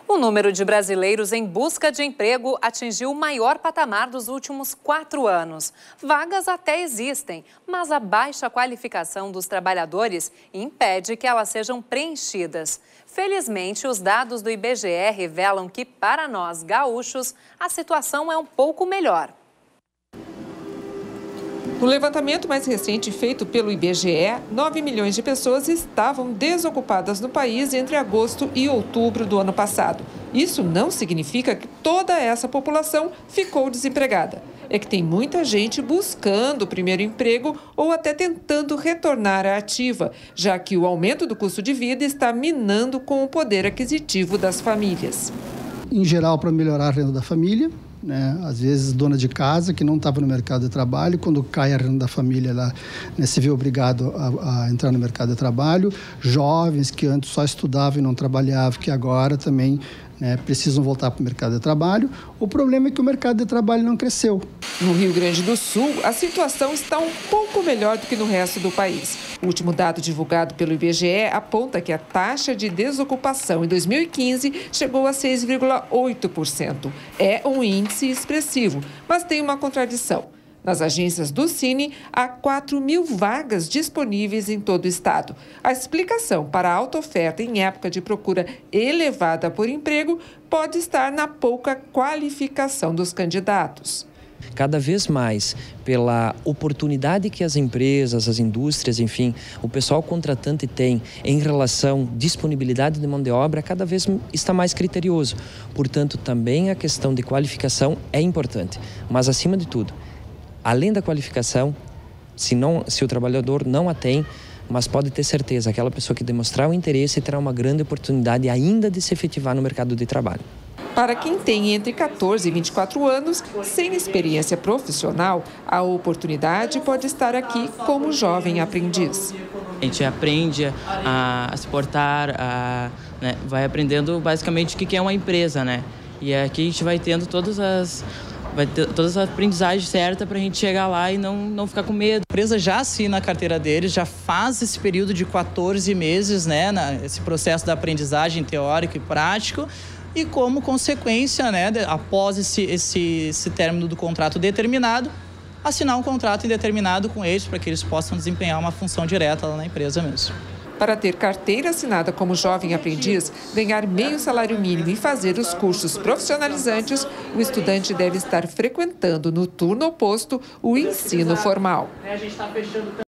O número de brasileiros em busca de emprego atingiu o maior patamar dos últimos 4 anos. Vagas até existem, mas a baixa qualificação dos trabalhadores impede que elas sejam preenchidas. Felizmente, os dados do IBGE revelam que, para nós gaúchos, a situação é um pouco melhor. No levantamento mais recente feito pelo IBGE, 9 milhões de pessoas estavam desocupadas no país entre agosto e outubro do ano passado. Isso não significa que toda essa população ficou desempregada. É que tem muita gente buscando o primeiro emprego ou até tentando retornar à ativa, já que o aumento do custo de vida está minando com o poder aquisitivo das famílias. Em geral, para melhorar a renda da família. Às vezes, dona de casa que não estava no mercado de trabalho, quando cai a renda da família, ela se vê obrigado a entrar no mercado de trabalho. Jovens que antes só estudavam e não trabalhavam, que agora também precisam voltar para o mercado de trabalho. O problema é que o mercado de trabalho não cresceu. No Rio Grande do Sul, a situação está um pouco melhor do que no resto do país. O último dado divulgado pelo IBGE aponta que a taxa de desocupação em 2015 chegou a 6,8%. É um índice expressivo, mas tem uma contradição. Nas agências do Cine, há 4.000 vagas disponíveis em todo o estado. A explicação para a alta oferta em época de procura elevada por emprego pode estar na pouca qualificação dos candidatos. Cada vez mais, pela oportunidade que as empresas, as indústrias, enfim, o pessoal contratante tem em relação à disponibilidade de mão de obra, cada vez está mais criterioso. Portanto, também a questão de qualificação é importante. Mas, acima de tudo, além da qualificação, se o trabalhador não a tem, mas pode ter certeza, aquela pessoa que demonstrar o interesse terá uma grande oportunidade ainda de se efetivar no mercado de trabalho. Para quem tem entre 14 e 24 anos, sem experiência profissional, a oportunidade pode estar aqui como jovem aprendiz. A gente aprende a se portar, vai aprendendo basicamente o que é uma empresa, E aqui a gente vai tendo todas as aprendizagens certas para a gente chegar lá e não ficar com medo. A empresa já assina a carteira deles, já faz esse período de 14 meses, esse processo da aprendizagem teórico e prático. E como consequência, após esse término do contrato determinado, assinar um contrato indeterminado com eles para que eles possam desempenhar uma função direta lá na empresa mesmo. Para ter carteira assinada como jovem aprendiz, ganhar meio salário mínimo e fazer os cursos profissionalizantes, o estudante deve estar frequentando no turno oposto o ensino formal.